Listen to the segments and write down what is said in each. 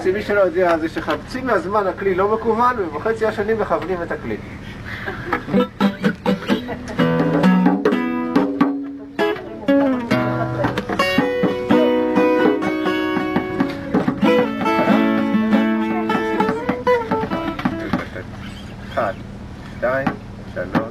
מי שלא יודע, זה שחצי מהזמן הכלי לא מקוון, ובחצי השני מכוונים את הכלי. אחד, שתיים, שלוש.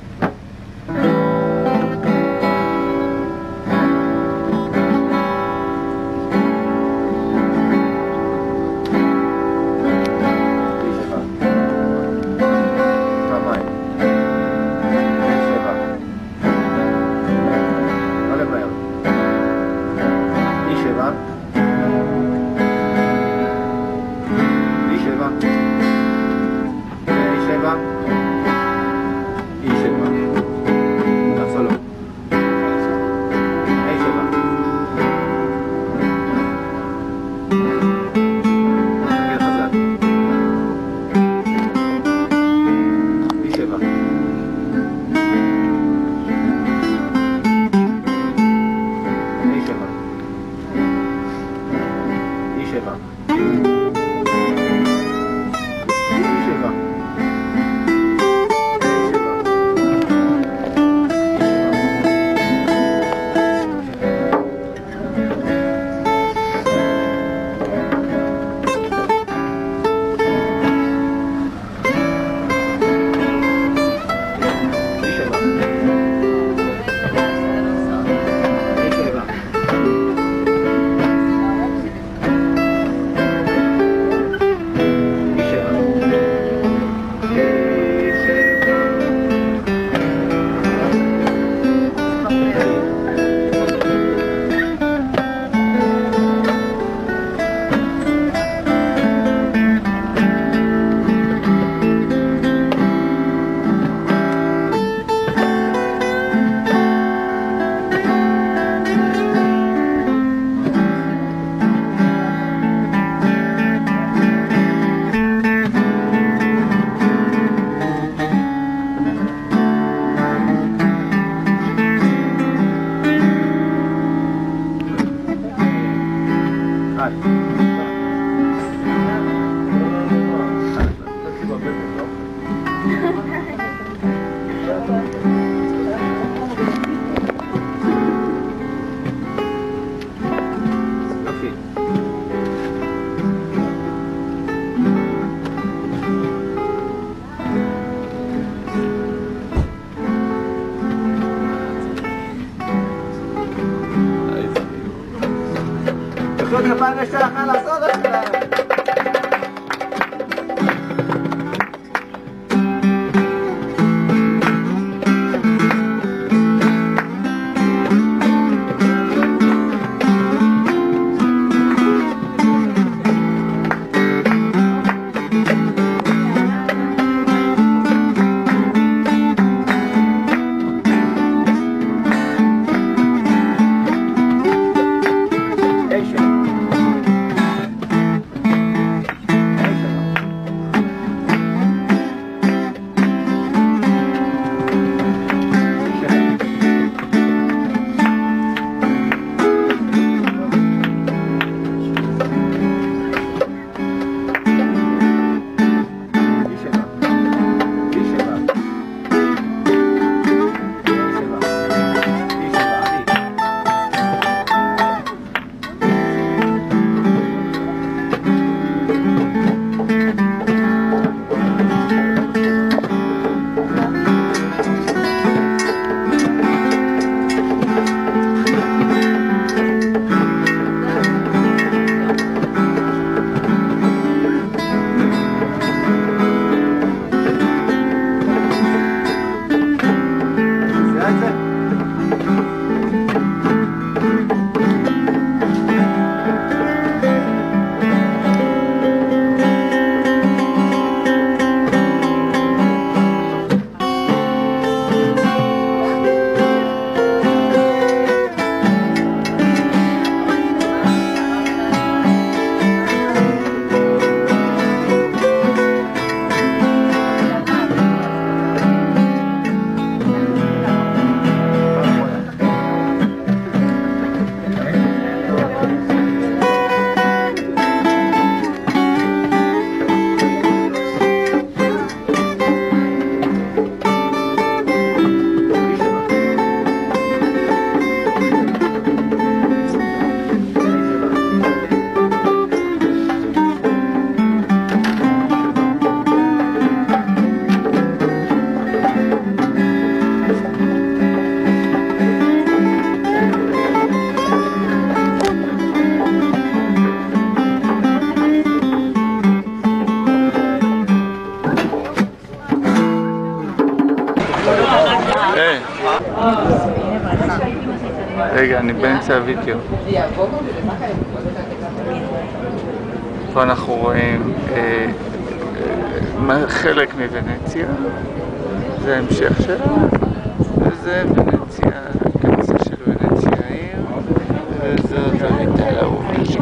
כפיים יש לך לעשות את זה. רגע, אני באמצע הוידאו. פה אנחנו רואים חלק מוונציה, זה המשך שלה, וזה ונציה, הכניסה של ונציה העיר, וזאת הויטל האהובי.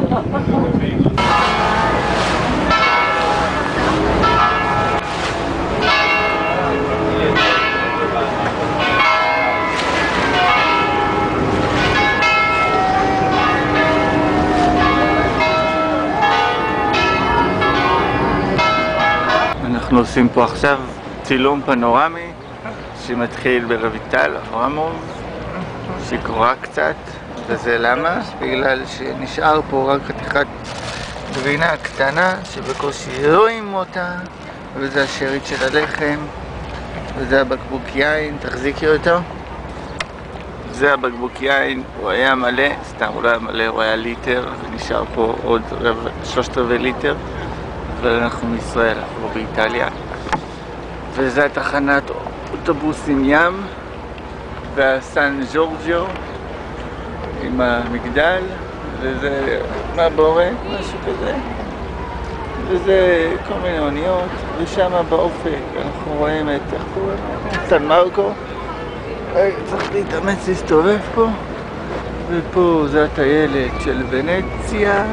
אנחנו עושים פה עכשיו צילום פנורמי שמתחיל ברויטל אברמוב, שקורה קצת, וזה למה? בגלל שנשאר פה רק חתיכת גבינה קטנה שבקושי רואים אותה, וזה השארית של הלחם, וזה הבקבוק יין, תחזיקי אותו. זה הבקבוק יין, הוא היה מלא, סתם הוא לא היה מלא, הוא היה ליטר, ונשאר פה עוד 3/4 ליטר, ואנחנו מישראל, אנחנו באיטליה. וזה התחנת אוטובוסים ים, והסן ג'ורג'יו עם המגדל, וזה מבורא, משהו כזה, וזה כל מיני אוניות, ושם באופק אנחנו רואים את סן מרקו. צריך להתאמץ להסתובב פה, ופה זה הטיילת של ונציה,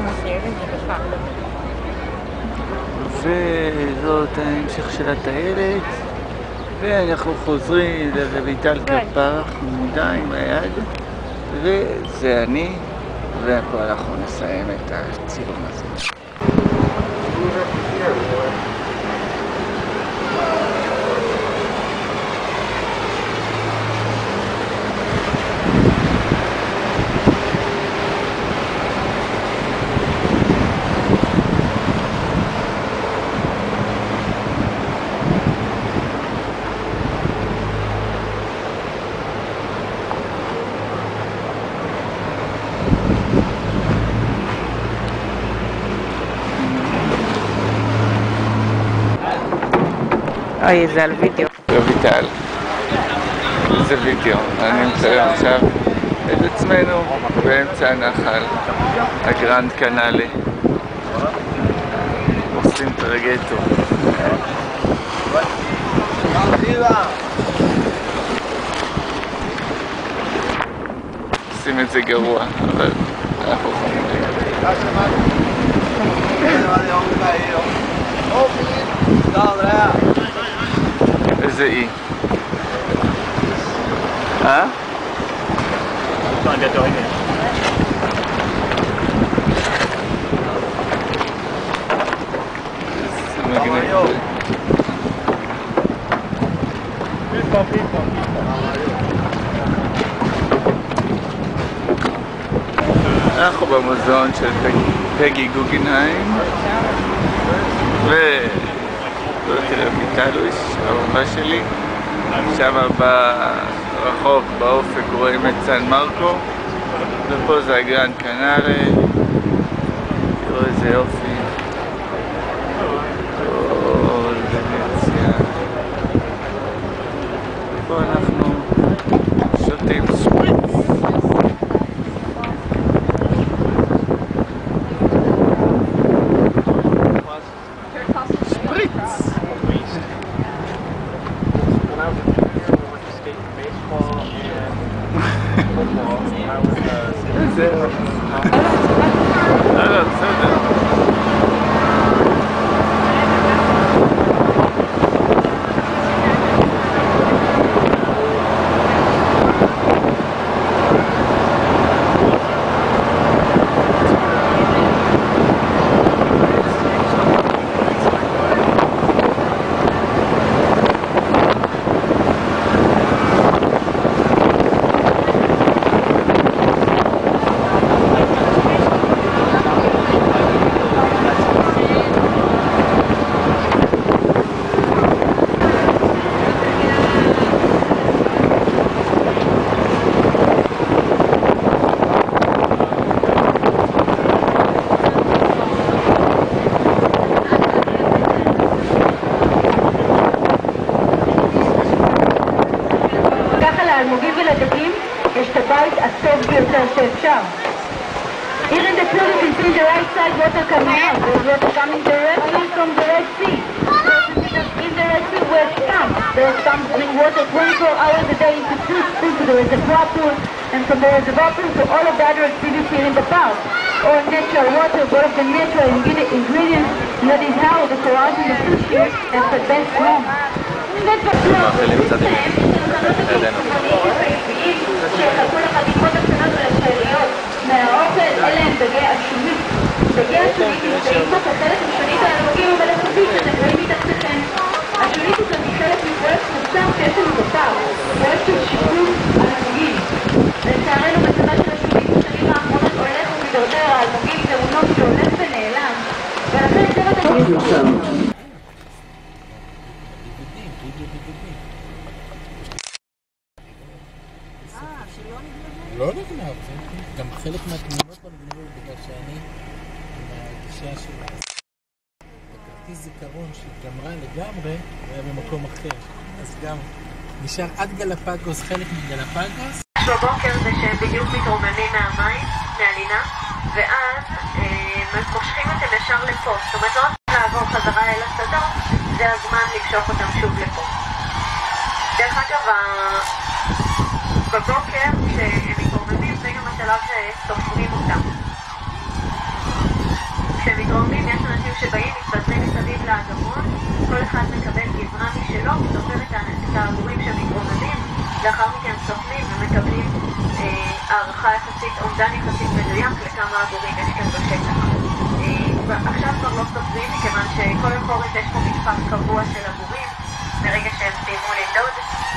וזאת ההמשך של הטיילת, ואנחנו חוזרים לרויטל כפר חמודה עם היד, וזה אני, ופה אנחנו נסיים את הצילום הזה. אוי, זה על וידאו. רויטל, זה וידאו. אני מצלם עכשיו את עצמנו באמצע הנחל, הגרנד קנאלי. עושים טרגטו. עושים את זה גרוע, אבל אנחנו חמודים. איזה אי? אנחנו במוזיאון של פגי גוגנהיים, וזאתי רויטלוש, האהובה שלי. שם ברחוק באופק רואים את סן מרקו, ופה זה הגרנד קנאלי. תראו איזה יופי. ונציה. פה אנחנו שותים שפריץ. לי ולדגים יש את הבית הטוב ביותר שאפשר. Here in the pool you can see the right side water coming out. There's water coming directly from the Red Sea. In the Red Sea where it comes. There's some bring water 24 hours a day to pool to the reservoir pool, and from the reservoir pool to all of the other activities here in the park. Or natural water, all of the natural ingredients that is how the corals in the fish here has the best home. מאכילים קצת ידינו. שחלקו לחתיכות הקטנות ולשאריות מהאוכל, אלה הם דגי השונית. דגי השונית נמצאים פה כחלק משונית האלמוגים המלאכותית שאתם רואים מתחתיכם. השונית הוא גם חלק מפרויקט מוצר שיש לנו בפארק, פרויקט של שיקום האלמוגים. לצערנו מצבה של השונית בשנים האחרונות הולך ומדרדר, האלמוגים תאונות שהולך ונעלם, ולכן זה לא לא נגנב, גם חלק מהתמונות לא נגנבו בגלל שאני עם הגישה של הכרטיס זיכרון שהתגמרה לגמרי והיה במקום אחר, אז גם נשאר עד גלפגוס, חלק מגלפגוס. בבוקר זה שהם בדיוק מתרוממים מהמים, מהלינה, ואז מושכים אותם ישר לפה, זאת אומרת לא רק לעבור חזרה אל השדות, זה הזמן למשוך אותם שוב לפה. דרך אגב, בבוקר כשהם מתרוממים זה גם השלב שסופרים אותם. כשהם מתרוממים יש אנשים שבאים, מתפזרים מסביב לאגמון, כל אחד מקבל גזרה משלו, סופר את העגורים שמתרוממים, לאחר מכן סופרים ומקבלים הערכה יחסית, אומדן יחסית מדויק לכמה עגורים יש כאן בשטח. עכשיו כבר לא סופרים מכיוון שכל החורף יש פה מספר קבוע של עגורים מרגע שהם סיימו לנדוד.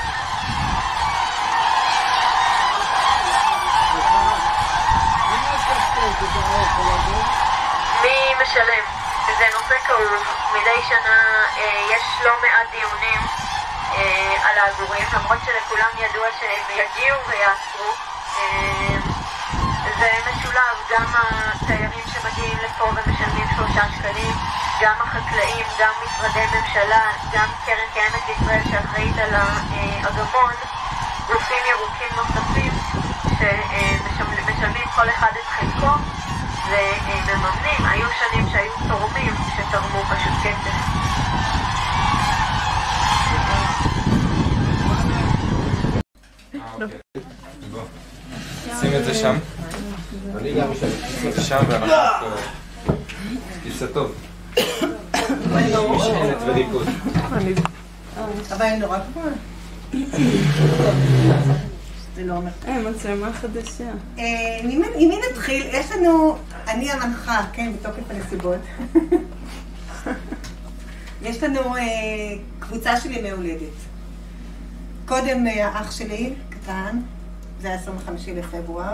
מי משלם? זה נושא כאוב. מדי שנה יש לא מעט דיונים על העגורים, למרות שלכולם ידוע שהם יגיעו ויעצרו. זה משולב, גם התיירים שמגיעים לפה ומשלמים 3 שקלים, גם החקלאים, גם משרדי ממשלה, גם קרן קיימת בישראל שאחראית על האגמון, גופים ירוקים נוספים שמשלמים כל אחד את חלקו ומממנים. היו שנים שהיו תורמים שתרמו פשוט כסף. שים את זה שם. שים את זה שם ואנחנו תפסה טוב. משענת וריכוז. אבל אני נורא גבוהה. זה לא אומר. מצלמה חדשה. עם מי נתחיל? יש לנו, אני המנחה, כן, בתוקף הנסיבות. יש לנו קבוצה של ימי הולדת. קודם האח שלי, קטן, זה היה 25 לפברואר.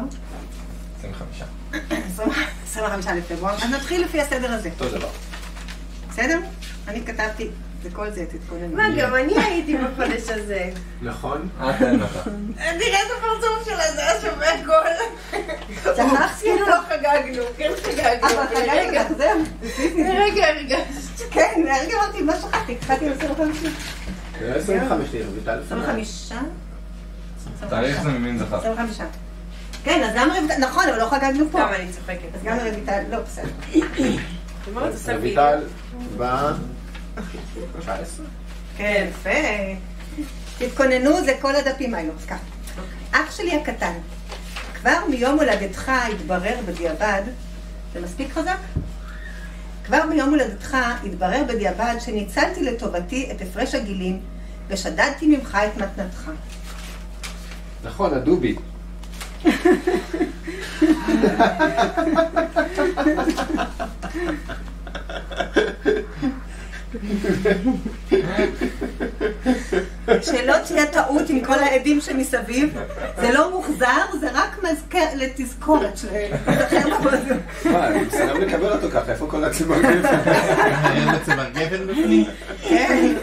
25 לפברואר. אז נתחיל לפי הסדר הזה. אותו דבר. בסדר? אני כתבתי וכל זה, תתכוננו. מה, גם אני הייתי בחודש הזה. נכון? אין לך. תראה את הפרצוף שלה, זה היה שווה הכל. שכחתי כאילו לא חגגנו, כן חגגנו. אבל חגגנו לך, זהו. לרגע הרגשת. כן, לרגע אמרתי, מה שכחתי? קחתי ל-25. זה 25 לי, רויטל. 25? תאריך זה ממין זכר. 25. כן, אז למה רויטל? נכון, אבל לא חגגנו פה. למה אני צוחקת? אז גם רויטל, לא, בסדר. זאת אומרת, עושה וידאו. רויטל ב-19. כן, יפה. תתכוננו, זה כל הדפים האלו. אז ככה. אח שלי הקטן, כבר מיום הולדתך התברר בדיעבד, זה מספיק חזק? כבר מיום הולדתך התברר בדיעבד שניצלתי לטובתי את הפרש הגילים ושדדתי ממך את מתנתך. נכון, הדובי. שלא תהיה טעות עם כל העדים שמסביב, זה לא מוחזר, זה רק לתזכורת שלהם. מה, אני מסרב לקבל אותו ככה, איפה כל הצמר גפן? אין לצמר גפן בפנים? כן.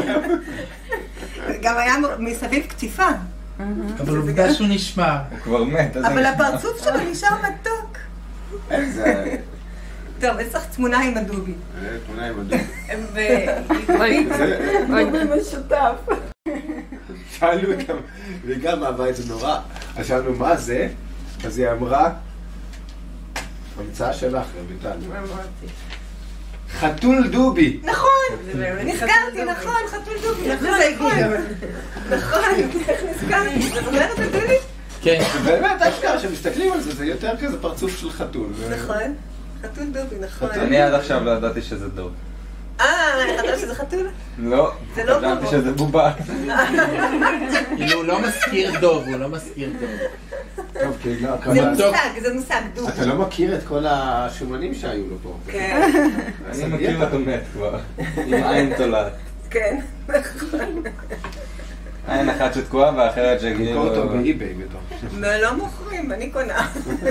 גם היה מסביב קטיפה. אבל עובדה שהוא נשמע. הוא כבר מת. אבל הפרצוף שלו נשאר מתוק. איזה... טוב, יש לך תמונה עם הדובי. תמונה עם הדובי. אוי, משותף. שאלנו אותם, וגם אהבה זה נורא. אז שאלנו מה זה? אז היא אמרה, המצאה שלך, רויטל. מה אמרתי? חתול דובי. נכון, נזכרתי, נכון, חתול דובי, נכון, נכון, איך נזכרתי, אתה זוכרת את דובי? כן. באמת, אשכרה, כשמסתכלים על זה, זה יותר כזה פרצוף של חתול. נכון, חתול דובי, נכון. אני עד עכשיו לא ידעתי שזה דוב. חשבת שזה חתול? לא, זה לא חשבתי דוב. שזה בובה. כאילו הוא לא מזכיר דוב, הוא לא מזכיר דוב. טוב, כאילו, זה מושג, דובי. אתה לא מכיר את כל השומנים שהיו לו פה. כן, אני מכיר אותו מת כבר, עם עין תולעת. כן, נכון. עין אחת שתקועה והאחרת תמכור שגיל... אותו באי-ביי בתור. לא מוכרים, אני קונה.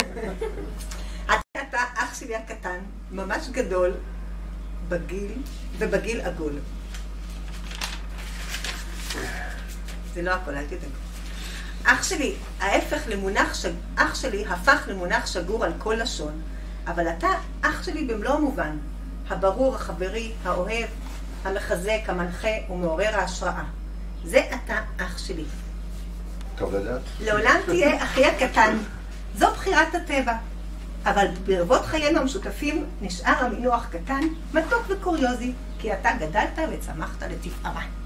אתה אח שלי הקטן, ממש גדול, בגיל ובגיל עגול. זה לא הכל, אל תדאגו. אח שלי, אח שלי הפך למונח שגור על כל לשון, אבל אתה אח שלי במלוא המובן, הברור, החברי, האוהב, המחזק, המנחה ומעורר ההשראה. זה אתה אח שלי. טוב לדעת. לעולם תהיה אחי הקטן. זו בחירת הטבע. אבל ברבות חיינו המשותפים נשאר המינוח קטן, מתוק וקוריוזי, כי אתה גדלת וצמחת לתפארה.